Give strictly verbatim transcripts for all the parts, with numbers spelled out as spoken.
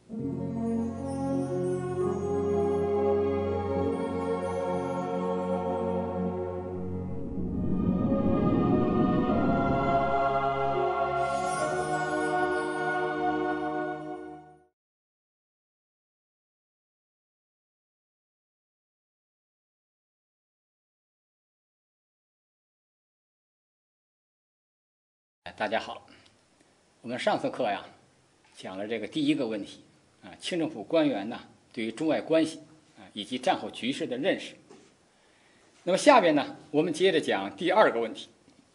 大家好，我们上次课呀讲了这个第一个问题啊，清政府官员呢对于中外关系啊以及战后局势的认识。那么下边呢，我们接着讲第二个问题。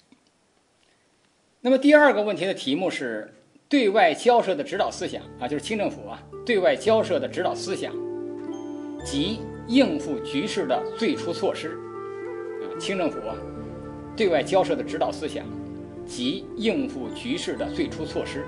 那么第二个问题的题目是对外交涉的指导思想啊，就是清政府啊对外交涉的指导思想及应付局势的最初措施啊，清政府啊对外交涉的指导思想及应付局势的最初措施。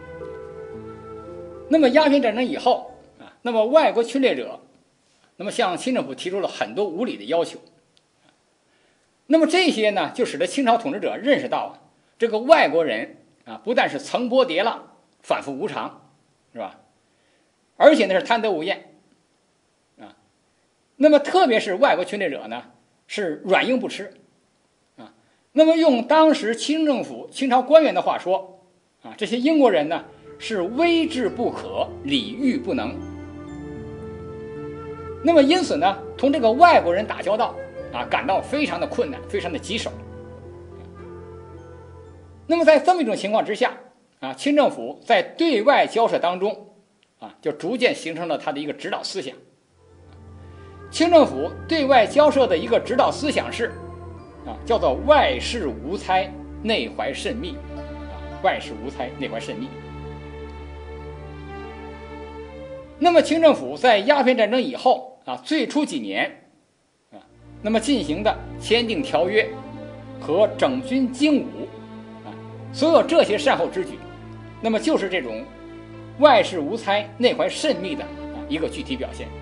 那么鸦片战争以后啊，那么外国侵略者，那么向清政府提出了很多无理的要求。那么这些呢，就使得清朝统治者认识到啊，这个外国人啊，不但是层波叠浪、反复无常，是吧？而且呢是贪得无厌啊。那么特别是外国侵略者呢，是软硬不吃。那么用当时清政府清朝官员的话说啊，这些英国人呢是威制不可，礼遇不能。那么因此呢，同这个外国人打交道啊，感到非常的困难，非常的棘手。那么在这么一种情况之下啊，清政府在对外交涉当中啊，就逐渐形成了他的一个指导思想。清政府对外交涉的一个指导思想是啊，叫做外事无猜，内怀甚密啊，外事无猜，内怀甚密。那么清政府在鸦片战争以后啊，最初几年啊，那么进行的签订条约和整军精武啊，所有这些善后之举，那么就是这种外事无猜，内怀甚密的啊一个具体表现。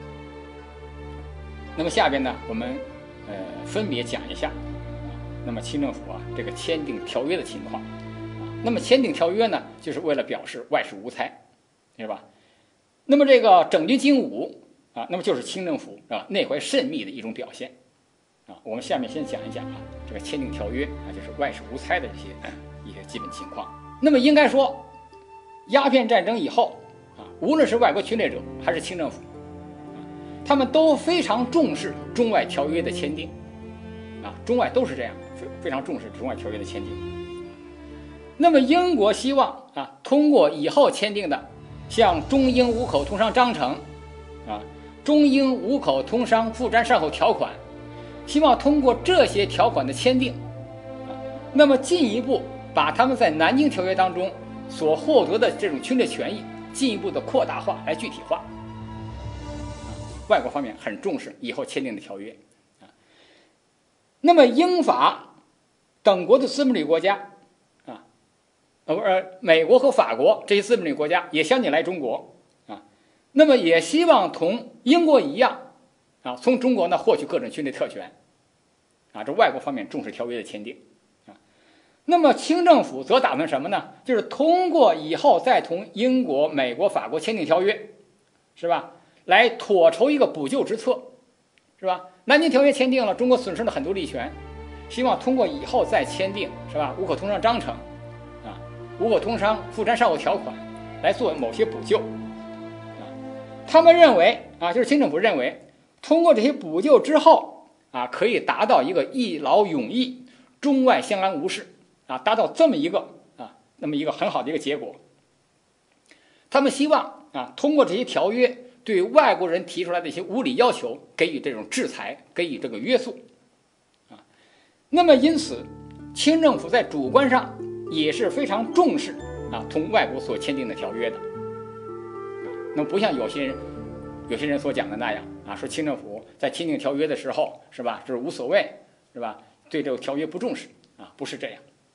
那么下边呢，我们呃，分别讲一下啊，那么清政府啊这个签订条约的情况啊。那么签订条约呢，就是为了表示外事无猜，是吧？那么这个整军精武啊，那么就是清政府啊内怀甚密的一种表现啊。我们下面先讲一讲啊，这个签订条约啊，就是外事无猜的这些、嗯、一些基本情况。那么应该说，鸦片战争以后啊，无论是外国侵略者还是清政府，他们都非常重视中外条约的签订，啊，中外都是这样，非常重视中外条约的签订。那么英国希望啊，通过以后签订的像中英五口通商章程，啊，中英五口通商附沾善后条款，希望通过这些条款的签订，啊，那么进一步把他们在南京条约当中所获得的这种侵略权益进一步的扩大化来具体化。外国方面很重视以后签订的条约啊。那么英法等国的资本主义国家啊，呃不是美国和法国这些资本主义国家也相继来中国啊，那么也希望同英国一样啊，从中国呢获取各种侵略特权啊。这外国方面重视条约的签订啊。那么清政府则打算什么呢？就是通过以后再同英国、美国、法国签订条约，是吧？来妥筹一个补救之策，是吧？南京条约签订了，中国损失了很多利权，希望通过以后再签订，是吧？五口通商章程，啊，五口通商附沾善后条款，来做某些补救，啊，他们认为啊，就是清政府认为，通过这些补救之后，啊，可以达到一个一劳永逸，中外相安无事，啊，达到这么一个啊，那么一个很好的一个结果。他们希望啊，通过这些条约，对外国人提出来的一些无理要求给予这种制裁，给予这个约束啊。那么因此清政府在主观上也是非常重视啊同外国所签订的条约的啊。那么不像有些人有些人所讲的那样啊，说清政府在签订条约的时候，是吧，就是无所谓，是吧，对这个条约不重视啊，不是这样。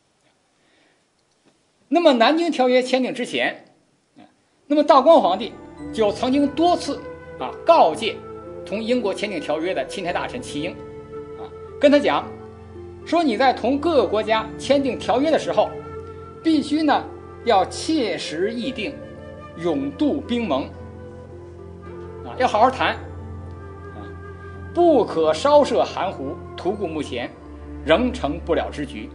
那么南京条约签订之前，那么道光皇帝就曾经多次啊告诫同英国签订条约的钦差大臣齐英啊，跟他讲说，你在同各个国家签订条约的时候，必须呢要切实议定永度兵盟啊，要好好谈啊，不可稍涉含糊，图固目前，仍成不了之局。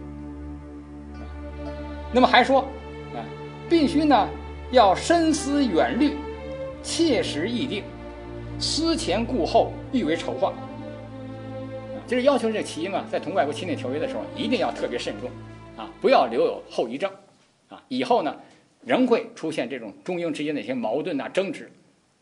那么还说啊，必须呢要深思远虑，切实议定，思前顾后，欲为筹划。就是要求这齐英啊，在同外国签订条约的时候，一定要特别慎重啊，不要留有后遗症啊，以后呢仍会出现这种中英之间的一些矛盾啊、争执。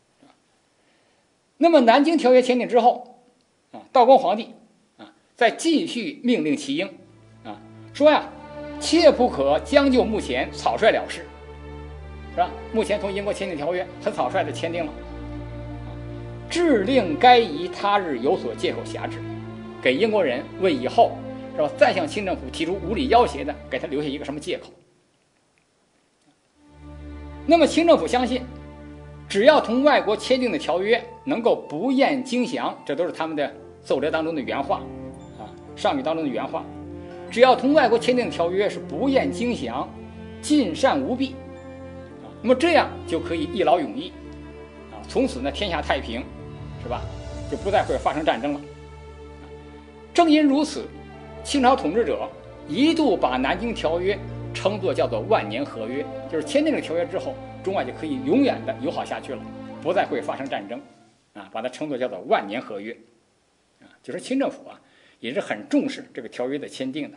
那么南京条约签订之后啊，道光皇帝啊再继续命令齐英啊说呀，切不可将就目前，草率了事，是吧？目前同英国签订条约，很草率的签订了，致令该夷他日有所借口挟制，给英国人为以后是吧再向清政府提出无理要挟的，给他留下一个什么借口。那么清政府相信，只要同外国签订的条约能够不厌精详，这都是他们的奏折当中的原话啊，上谕当中的原话。只要同外国签订的条约是不厌精详，尽善无弊啊，那么这样就可以一劳永逸啊，从此呢天下太平，是吧？就不再会发生战争了。正因如此，清朝统治者一度把南京条约称作叫做万年合约，就是签订了条约之后，中外就可以永远的友好下去了，不再会发生战争啊，把它称作叫做万年合约啊，就是清政府啊也是很重视这个条约的签订的。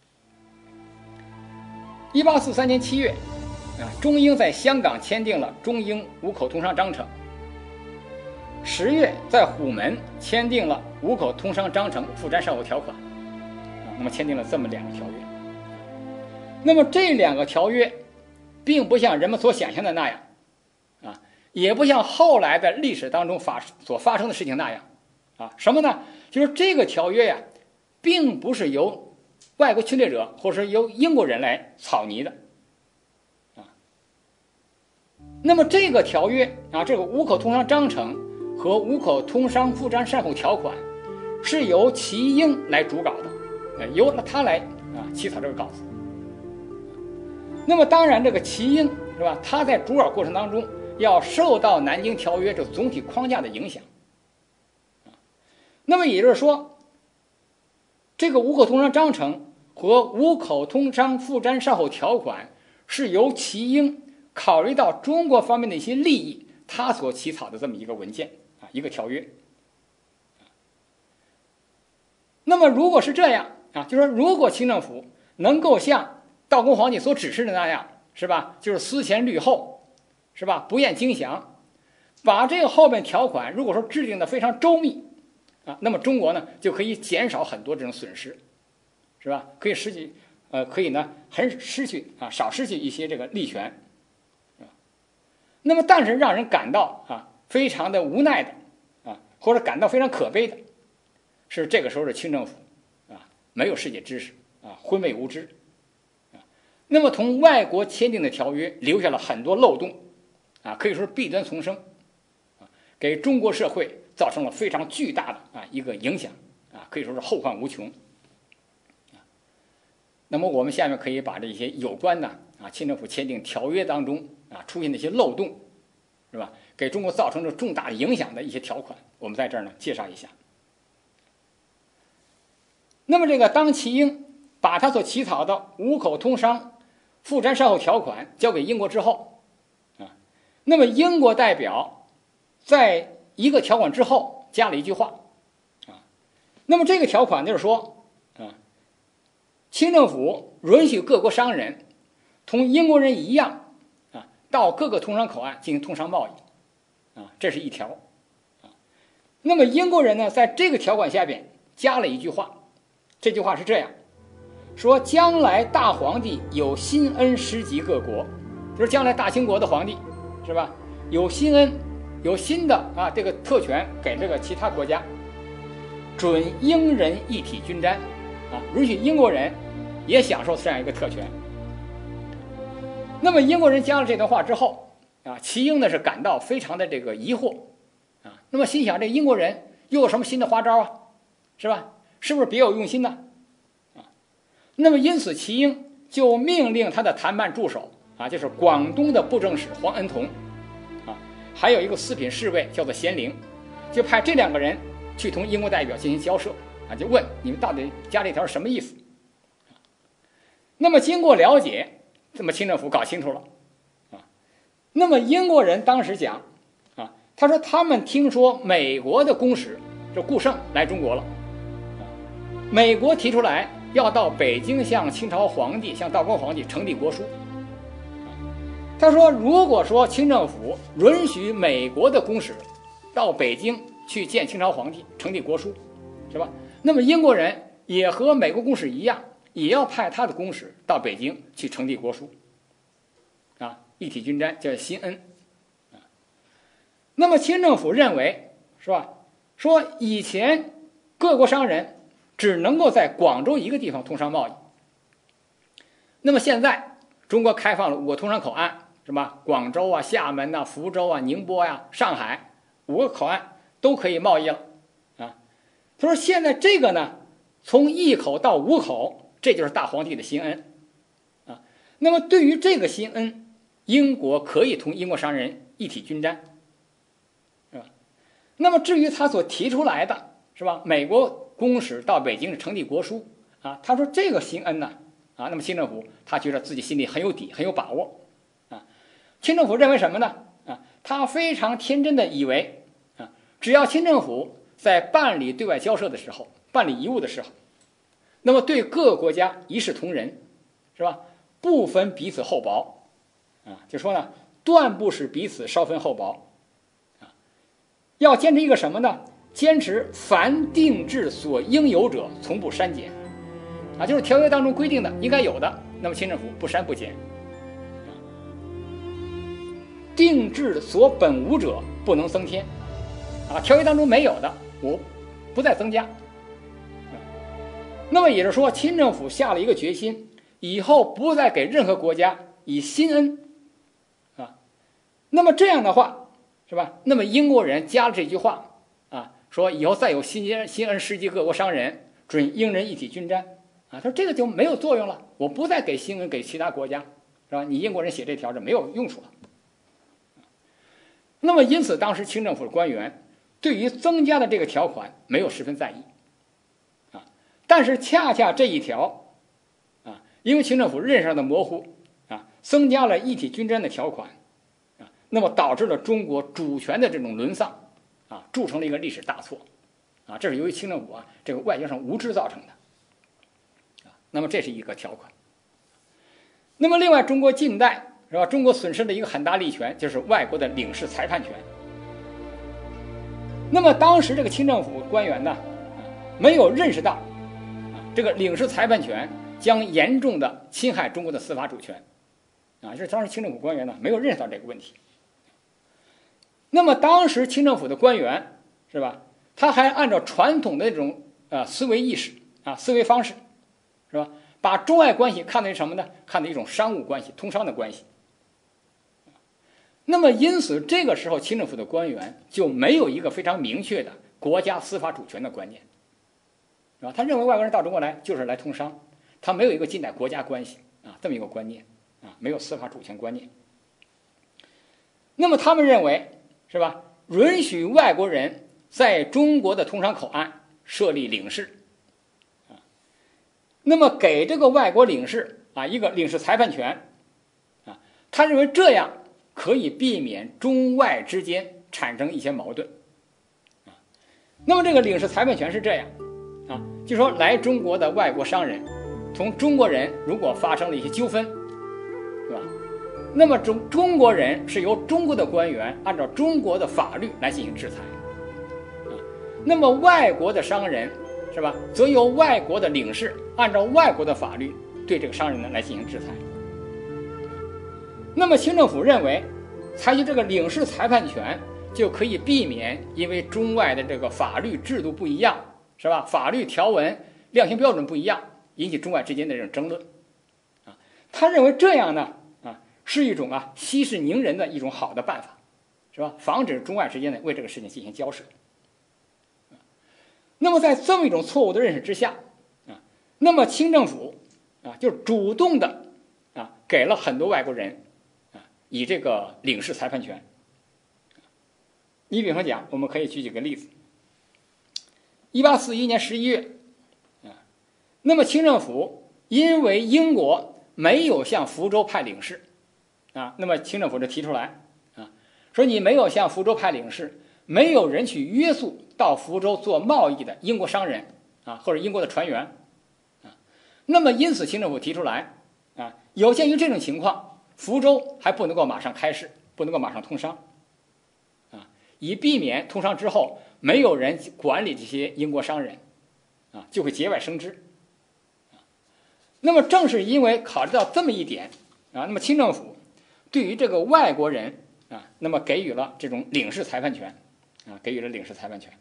一八四三年七月啊，中英在香港签订了中英五口通商章程。十月在虎门签订了五口通商章程附沾善后条款啊，那么签订了这么两个条约。那么这两个条约并不像人们所想象的那样啊，也不像后来的历史当中发所发生的事情那样啊，什么呢？就是这个条约呀，并不是由外国侵略者或者是由英国人来草拟的啊。那么这个条约啊，这个五口通商章程和五口通商附沾善后条款是由齐英来主稿的，呃，由他来啊起草这个稿子。那么当然，这个齐英是吧？他在主稿过程当中要受到南京条约这总体框架的影响啊。那么也就是说，这个五口通商章程和五口通商附沾善后条款是由齐英考虑到中国方面的一些利益，他所起草的这么一个文件啊，一个条约。那么如果是这样啊，就是说，如果清政府能够像道光皇帝所指示的那样，是吧？就是思前虑后，是吧？不厌精详，把这个后面条款如果说制定的非常周密啊，那么中国呢就可以减少很多这种损失，是吧？可以失去，呃，可以呢很失去啊，少失去一些这个利权，啊。那么，但是让人感到啊非常的无奈的啊，或者感到非常可悲的，是这个时候的清政府啊没有世界知识啊，昏昧无知。那么同外国签订的条约留下了很多漏洞啊，可以说是弊端丛生啊，给中国社会造成了非常巨大的啊一个影响啊，可以说是后患无穷啊。那么我们下面可以把这些有关的啊清政府签订条约当中啊出现的一些漏洞，是吧？给中国造成了重大影响的一些条款，我们在这儿呢介绍一下。那么这个当齐英把他所起草的五口通商附沾善后条款交给英国之后啊，那么英国代表在一个条款之后加了一句话啊，那么这个条款就是说啊，清政府允许各国商人同英国人一样啊，到各个通商口岸进行通商贸易啊，这是一条啊。那么英国人呢，在这个条款下边加了一句话，这句话是这样说：将来大皇帝有新恩施及各国，就是将来大清国的皇帝，是吧？有新恩，有新的啊这个特权给这个其他国家，准英人一体均沾啊，允许英国人也享受这样一个特权。那么英国人加了这段话之后啊，齐英呢是感到非常的这个疑惑啊，那么心想这英国人又有什么新的花招啊，是吧？是不是别有用心呢？那么因此齐英就命令他的谈判助手啊，就是广东的布政使黄恩同还有一个四品侍卫叫做贤陵，就派这两个人去同英国代表进行交涉啊，就问你们到底加这条是什么意思？那么经过了解，那么清政府搞清楚了啊。那么英国人当时讲啊，他说他们听说美国的公使就顾盛来中国了，啊，美国提出来要到北京向清朝皇帝、向道光皇帝呈递国书。他说，如果说清政府允许美国的公使到北京去见清朝皇帝呈递国书，是吧？那么英国人也和美国公使一样，也要派他的公使到北京去呈递国书，啊，一体均沾，叫新恩。啊，那么清政府认为，是吧？说以前各国商人只能够在广州一个地方通商贸易，那么现在中国开放了五个通商口岸。是吧？广州啊、厦门啊、福州啊、宁波呀、啊、上海五个口岸都可以贸易了啊。他说现在这个呢，从一口到五口，这就是大皇帝的新恩啊。那么对于这个新恩，英国可以同英国商人一体均沾，是吧？那么至于他所提出来的是吧？美国公使到北京呈递国书啊，他说这个新恩呢啊，那么清政府他觉得自己心里很有底，很有把握。清政府认为什么呢？啊，他非常天真的以为，啊，只要清政府在办理对外交涉的时候，办理遗务的时候，那么对各个国家一视同仁，是吧？不分彼此厚薄，啊，就说呢，断不使彼此稍分厚薄，啊，要坚持一个什么呢？坚持凡定制所应有者，从不删减，啊，就是条约当中规定的应该有的，那么清政府不删不减。定制所本无者，不能增添，啊，条约当中没有的，我不再增加。那么也就是说，清政府下了一个决心，以后不再给任何国家以新恩，啊，那么这样的话，是吧？那么英国人加了这句话，啊，说以后再有新恩新恩施及各国商人，准英人一体均沾，啊，他说这个就没有作用了，我不再给新恩给其他国家，是吧？你英国人写这条就没有用处了。那么因此当时清政府的官员对于增加的这个条款没有十分在意啊，但是恰恰这一条啊，因为清政府认识上的模糊啊，增加了一体均沾的条款啊，那么导致了中国主权的这种沦丧啊，铸成了一个历史大错啊，这是由于清政府啊这个外交上无知造成的啊，那么这是一个条款。那么另外中国近代是吧？中国损失的一个很大利权就是外国的领事裁判权。那么当时这个清政府官员呢，没有认识到，啊，这个领事裁判权将严重的侵害中国的司法主权，啊，这当时清政府官员呢没有认识到这个问题。那么当时清政府的官员是吧？他还按照传统的这种呃思维意识啊思维方式，是吧？把中外关系看为什么呢？看为一种商务关系、通商的关系。那么因此这个时候清政府的官员就没有一个非常明确的国家司法主权的观念，是吧？他认为外国人到中国来就是来通商，他没有一个近代国家关系啊这么一个观念啊，没有司法主权观念。那么他们认为是吧？允许外国人在中国的通商口岸设立领事啊，那么给这个外国领事啊一个领事裁判权啊，他认为这样可以避免中外之间产生一些矛盾，啊，那么这个领事裁判权是这样，啊，就说来中国的外国商人，同中国人如果发生了一些纠纷，是吧？那么中中国人是由中国的官员按照中国的法律来进行制裁，啊，那么外国的商人是吧，则由外国的领事按照外国的法律对这个商人呢来进行制裁。那么清政府认为，采取这个领事裁判权就可以避免因为中外的这个法律制度不一样，是吧？法律条文量刑标准不一样，引起中外之间的这种争论，啊，他认为这样呢，啊，是一种啊息事宁人的一种好的办法，是吧？防止中外之间呢为这个事情进行交涉。那么在这么一种错误的认识之下，啊，那么清政府啊就主动的啊给了很多外国人。以这个领事裁判权， 你比方讲，我们可以举几个例子。一八四一年十一月，啊，那么清政府因为英国没有向福州派领事，啊，那么清政府就提出来，啊，说你没有向福州派领事，没有人去约束到福州做贸易的英国商人，啊，或者英国的船员，啊，那么因此清政府提出来，啊，有鉴于这种情况，福州还不能够马上开市，不能够马上通商，啊，以避免通商之后没有人管理这些英国商人，啊，就会节外生枝。啊，那么正是因为考虑到这么一点，啊，那么清政府对于这个外国人，啊，那么给予了这种领事裁判权，啊，给予了领事裁判权。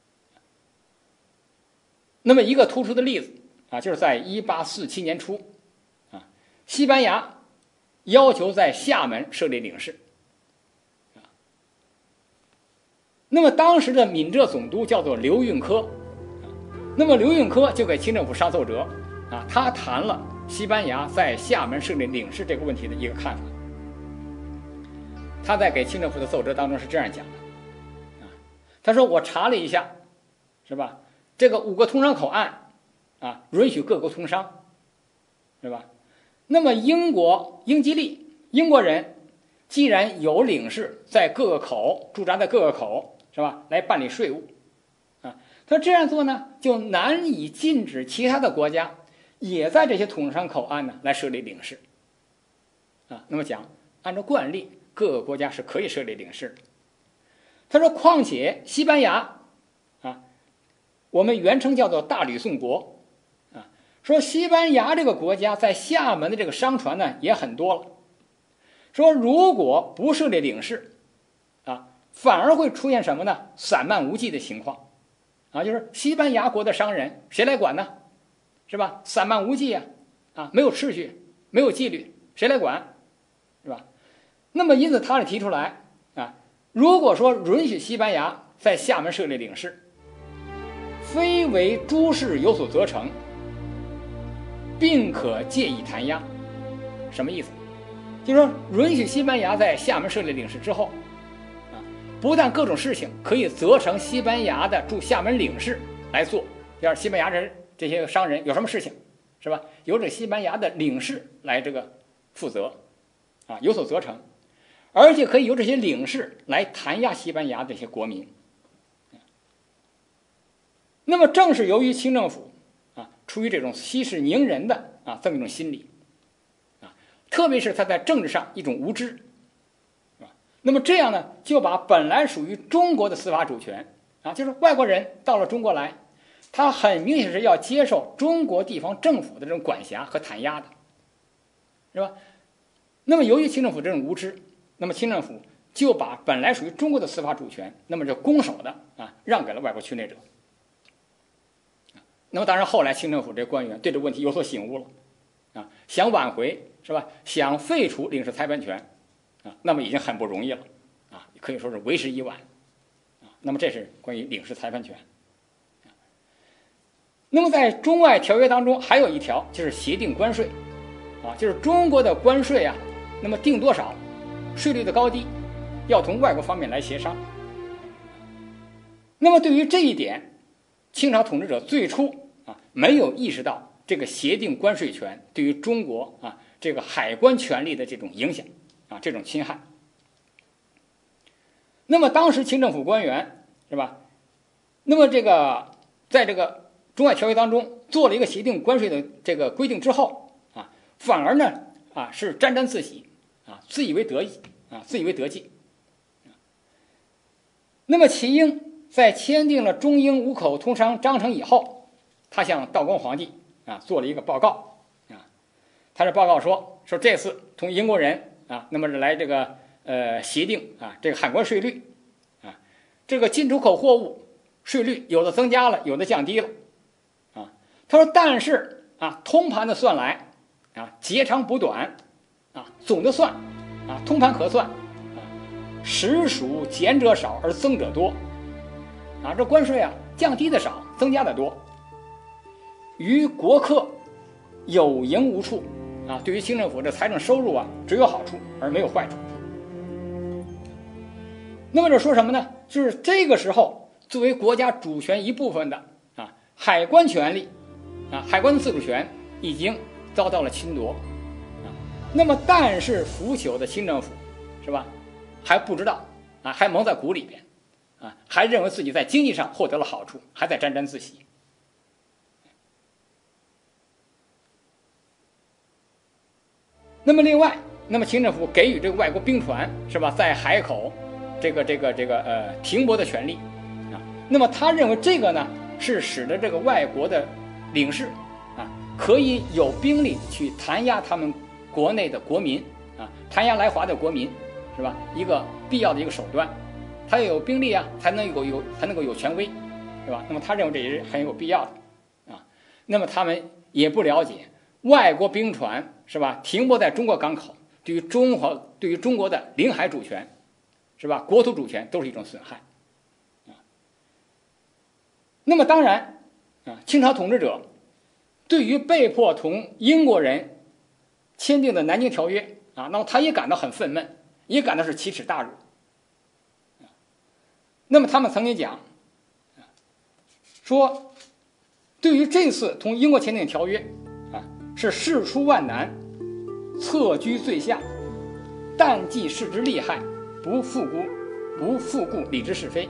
那么一个突出的例子，啊，就是在一八四七年初，啊，西班牙要求在厦门设立领事。那么当时的闽浙总督叫做刘运科，那么刘运科就给清政府上奏折，啊，他谈了西班牙在厦门设立领事这个问题的一个看法。他在给清政府的奏折当中是这样讲的，啊，他说我查了一下，是吧？这个五个通商口岸，啊，允许各国通商，是吧？那么英国英吉利英国人既然有领事在各个口驻扎在各个口，是吧？来办理税务，啊，他这样做呢，就难以禁止其他的国家也在这些通商口岸呢来设立领事，啊，那么讲按照惯例，各个国家是可以设立领事的。他说，况且西班牙，啊，我们原称叫做大吕宋国，啊，说西班牙这个国家在厦门的这个商船呢也很多了，说如果不设立领事，啊，反而会出现什么呢？散漫无纪的情况，啊，就是西班牙国的商人谁来管呢？是吧？散漫无纪啊，啊，没有秩序，没有纪律，谁来管？是吧？那么因此他是提出来，啊，如果说允许西班牙在厦门设立领事，非为诸事有所责成，并可借以弹压。什么意思？就是说允许西班牙在厦门设立领事之后，不但各种事情可以责成西班牙的驻厦门领事来做，要是西班牙人这些商人有什么事情，是吧？由这西班牙的领事来这个负责，啊，有所责成，而且可以由这些领事来弹压西班牙这些国民。那么正是由于清政府啊，出于这种息事宁人的啊这么一种心理，啊，特别是他在政治上一种无知。那么这样呢，就把本来属于中国的司法主权，啊，就是外国人到了中国来，他很明显是要接受中国地方政府的这种管辖和弹压的，是吧？那么由于清政府这种无知，那么清政府就把本来属于中国的司法主权，那么就公守的啊，让给了外国侵略者。那么当然后来清政府这官员对这个问题有所醒悟了，啊，想挽回，是吧？想废除领事裁判权，啊，那么已经很不容易了，啊，可以说是为时已晚，啊，那么这是关于领事裁判权。啊，那么在中外条约当中还有一条就是协定关税，啊，就是中国的关税啊，那么定多少，税率的高低，要同外国方面来协商。那么对于这一点，清朝统治者最初啊没有意识到这个协定关税权对于中国啊这个海关权力的这种影响。啊，这种侵害。那么当时清政府官员是吧？那么这个在这个中外条约当中做了一个协定关税的这个规定之后啊，反而呢啊是沾沾自喜啊，自以为得意啊，自以为得计。那么齐英在签订了中英五口通商章程以后，他向道光皇帝啊做了一个报告啊，他的报告说说这次同英国人。啊，那么来这个呃协定啊，这个海关税率啊，这个进出口货物税率有的增加了，有的降低了啊。他说，但是啊，通盘的算来啊，截长补短啊，总的算啊，通盘核算啊，实属减者少而增者多啊。这关税啊，降低的少，增加的多，于国客有盈无处。啊，对于清政府这财政收入啊，只有好处而没有坏处。那么这说什么呢？ 就是这个时候作为国家主权一部分的啊海关权力啊海关的自主权已经遭到了侵夺啊。那么但是腐朽的清政府是吧还不知道啊，还蒙在鼓里边啊，还认为自己在经济上获得了好处，还在沾沾自喜。那么另外，那么清政府给予这个外国兵船是吧，在海口这个这个这个呃停泊的权利啊，那么他认为这个呢是使得这个外国的领事啊可以有兵力去弹压他们国内的国民啊，弹压来华的国民是吧，一个必要的一个手段。他要有兵力啊，才能有有才能够有权威，对吧？那么他认为这也是很有必要的啊。那么他们也不了解外国兵船是吧，停泊在中国港口，对于中华对于中国的领海主权是吧，国土主权都是一种损害啊。那么当然啊，清朝统治者对于被迫同英国人签订的南京条约啊，那么他也感到很愤懑，也感到是奇耻大辱。那么他们曾经讲说，对于这次同英国签订条约啊，是事出万难，策居最下，但计事之利害，不复顾不复顾理之是非。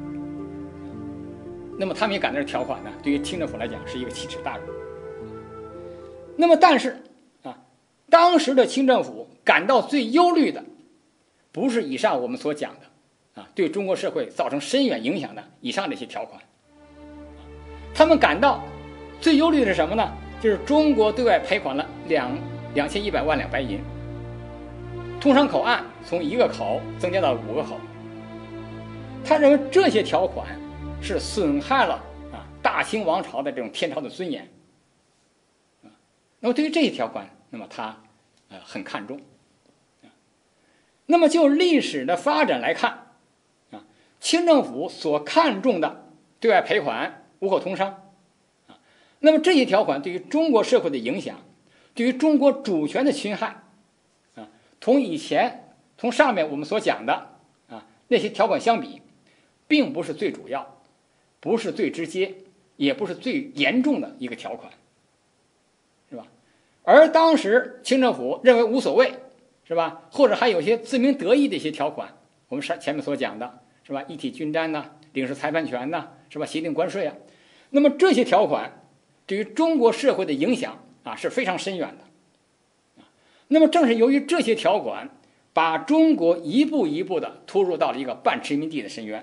那么他们也感到这条款呢，对于清政府来讲是一个奇耻大辱。那么但是啊，当时的清政府感到最忧虑的，不是以上我们所讲的啊，对中国社会造成深远影响的以上这些条款，他们感到最忧虑的是什么呢？就是中国对外赔款了两两千一百万两白银，通商口岸从一个口增加到五个口。他认为这些条款是损害了啊大清王朝的这种天朝的尊严啊。那么对于这些条款，那么他呃很看重。那么就历史的发展来看。清政府所看重的对外赔款、五口通商啊，那么这些条款对于中国社会的影响，对于中国主权的侵害啊，同以前同上面我们所讲的啊那些条款相比，并不是最主要，不是最直接，也不是最严重的一个条款，是吧？而当时清政府认为无所谓，是吧？或者还有些自鸣得意的一些条款，我们上前面所讲的。是吧？一体均沾呐，领事裁判权呐，是吧？协定关税啊，那么这些条款对于中国社会的影响啊是非常深远的。那么正是由于这些条款，把中国一步一步的拖入到了一个半殖民地的深渊。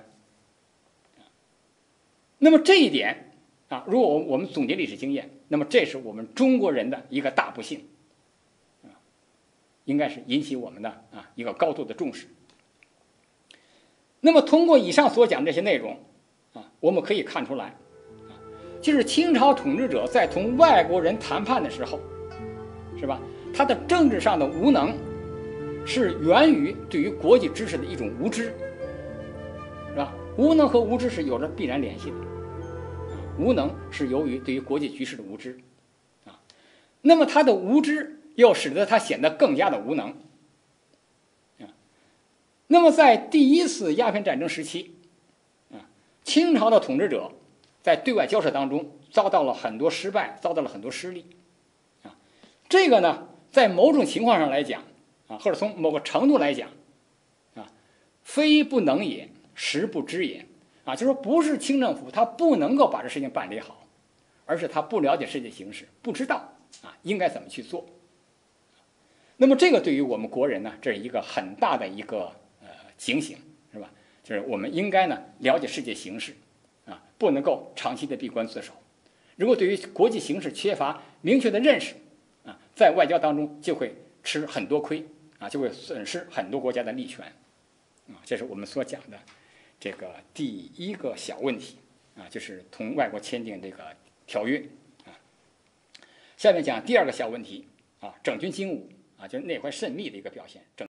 那么这一点啊，如果我们总结历史经验，那么这是我们中国人的一个大不幸啊，应该是引起我们的啊一个高度的重视。那么通过以上所讲这些内容啊，我们可以看出来啊，就是清朝统治者在同外国人谈判的时候，是吧？他的政治上的无能，是源于对于国际知识的一种无知，是吧？无能和无知是有着必然联系的，无能是由于对于国际局势的无知啊，那么他的无知又使得他显得更加的无能。那么在第一次鸦片战争时期啊，清朝的统治者在对外交涉当中遭到了很多失败，遭到了很多失利啊。这个呢，在某种情况上来讲啊，或者从某个程度来讲啊，非不能也，实不知也啊，就是说不是清政府他不能够把这事情办理好，而是他不了解世界形势，不知道啊应该怎么去做。那么这个对于我们国人呢，这是一个很大的一个警醒，是吧？就是我们应该呢了解世界形势，啊，不能够长期的闭关自守。如果对于国际形势缺乏明确的认识，啊，在外交当中就会吃很多亏，啊，就会损失很多国家的利权，啊，这是我们所讲的这个第一个小问题，啊，就是同外国签订这个条约，啊。下面讲第二个小问题，啊，整军经武，啊，就是内怀甚密的一个表现。整